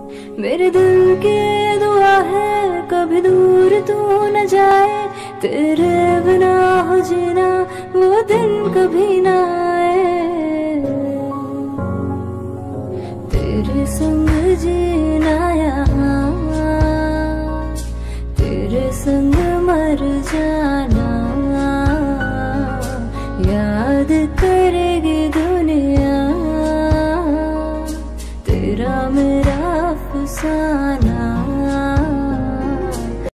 मेरे दिल की दुआ है कभी दूर तू न जाए, तेरे बिना हो जीना वो दिन कभी ना